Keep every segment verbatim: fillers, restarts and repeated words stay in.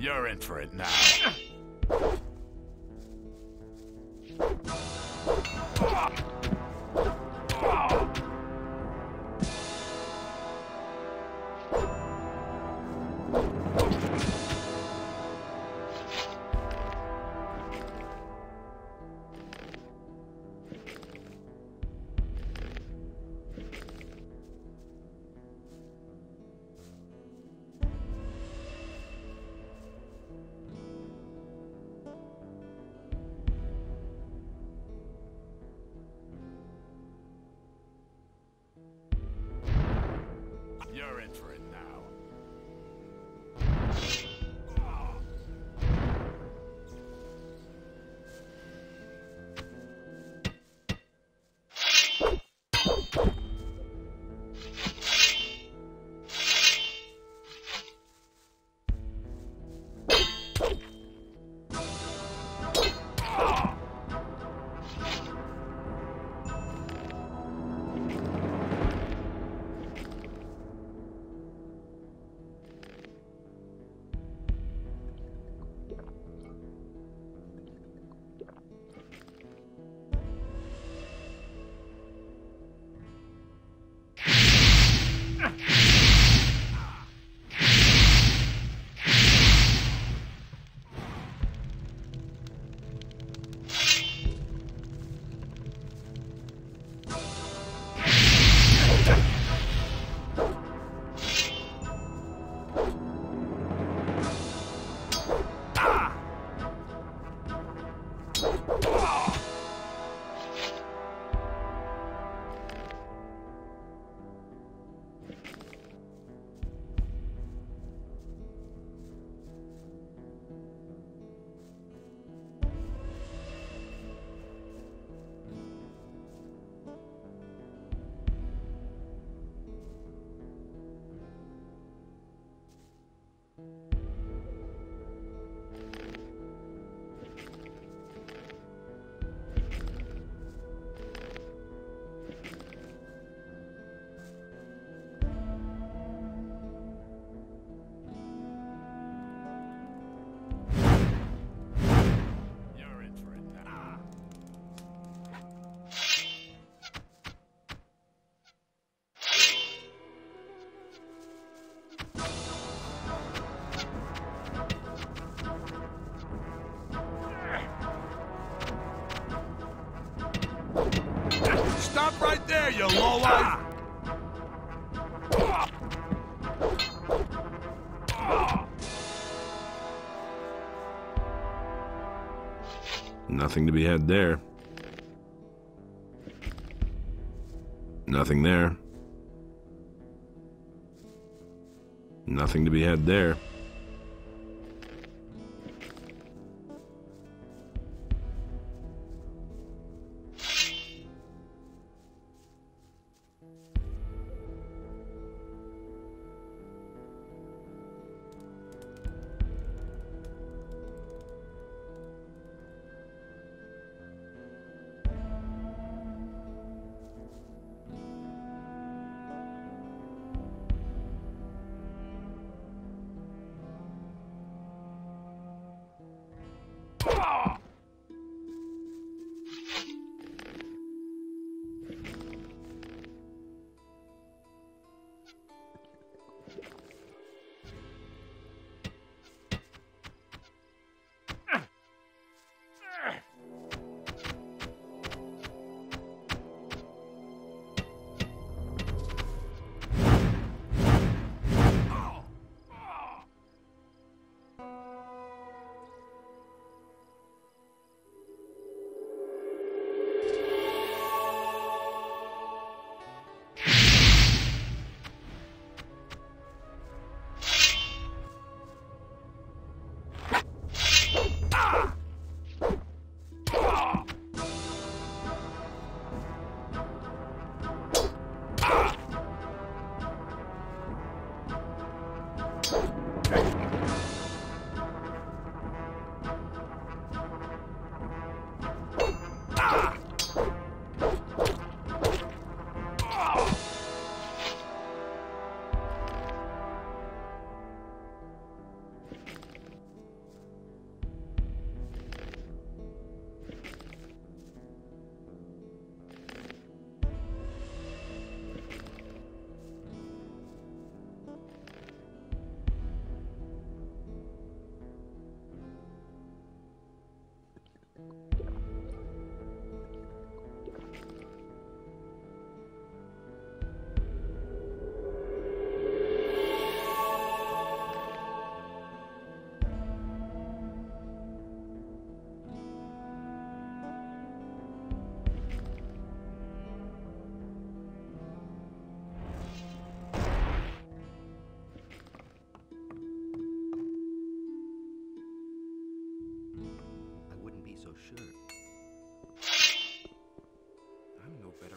You're in for it now. You're in for it now. Stop right there, you lowlife! Nothing to be had there. Nothing there. Nothing to be had there.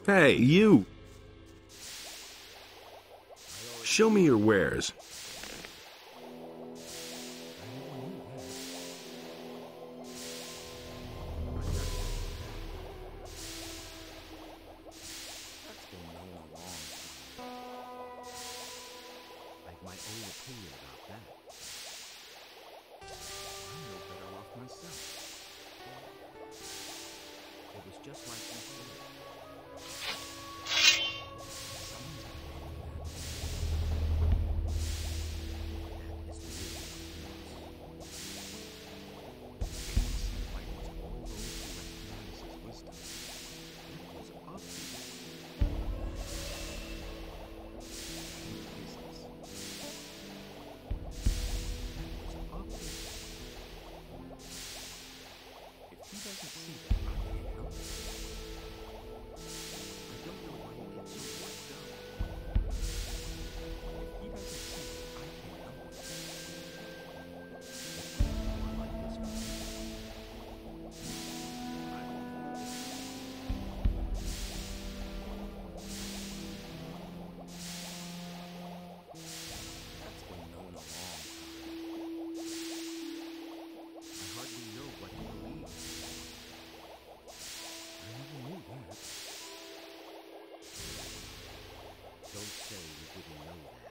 Hey, you! Show me your wares. That's been known a long time. I've my own opinion about that. I'm no better off myself. It was just like you said. Someone's got to pay for that. That is the real consequence. Like was all those who recognize his wisdom. It was obvious. Business. It was obvious. If he doesn't see that, I can't help it. I don't know why he gets so worked up. If he doesn't see it, I can't help it. I like this one. I don't know. That's been known a long time. I hardly know what he believes. I never knew that. Don't say you didn't know that.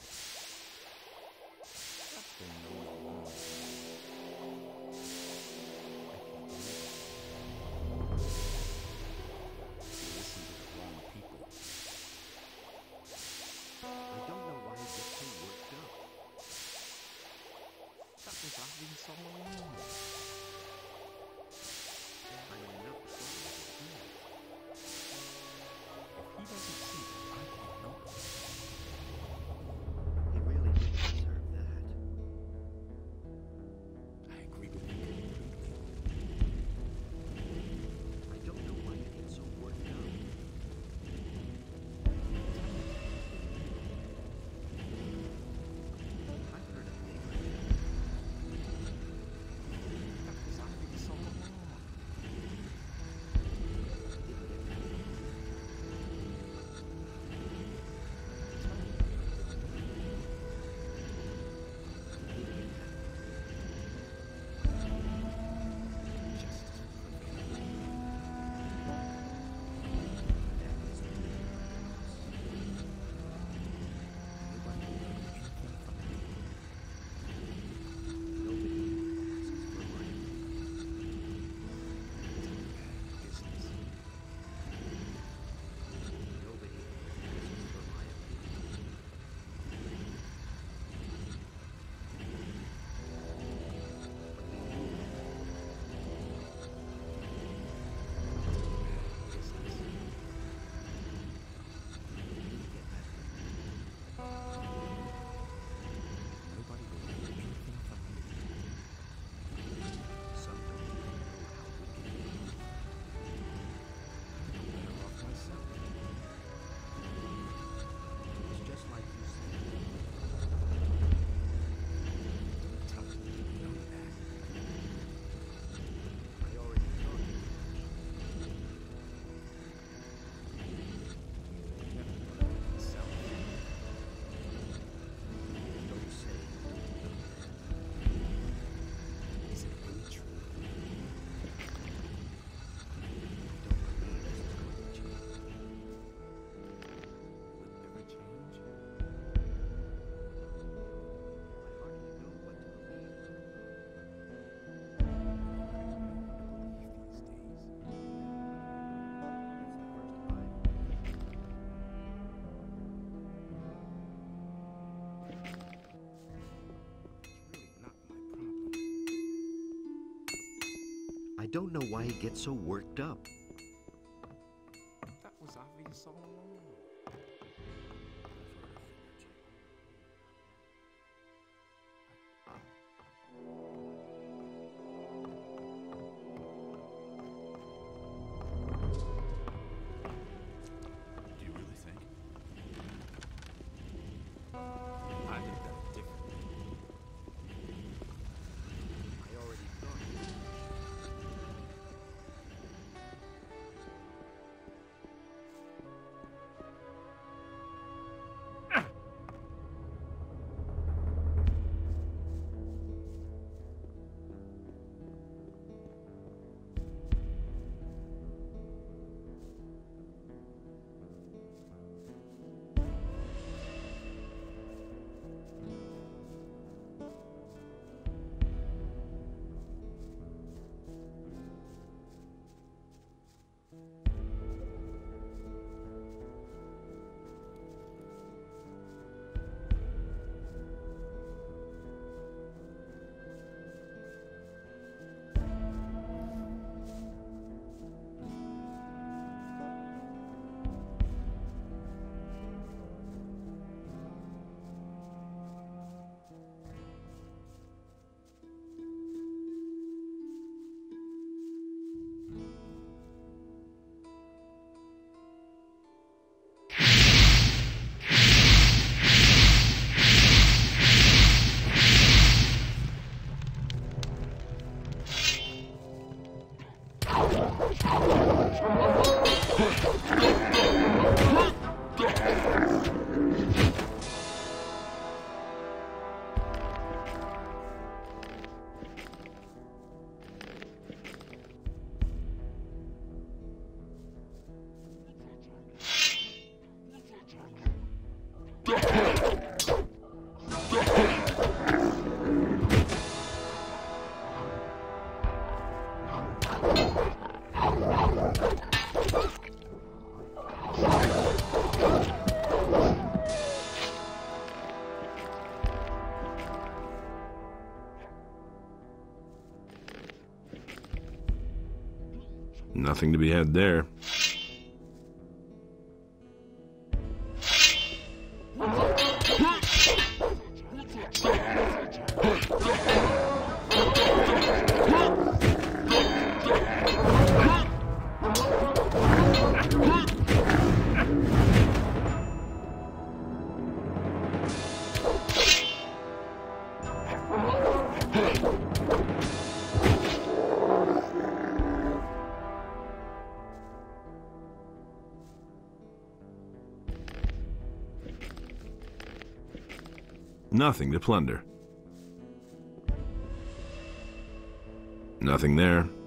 That's been known a long time. I can't believe it. You listen to the wrong people. I don't know why he gets so worked up. That was obvious all along. I'm in enough trouble as it is. If he doesn't see it, I can't help it. He really didn't deserve that. I agree with you completely. I don't know why he gets so worked up. I've heard a thing like that. That was obvious all along. I don't know why he gets so worked up. That was obvious all along. Do you really think? I looked at it differently. I already thought. Nothing to be had there. Nothing to plunder. Nothing there.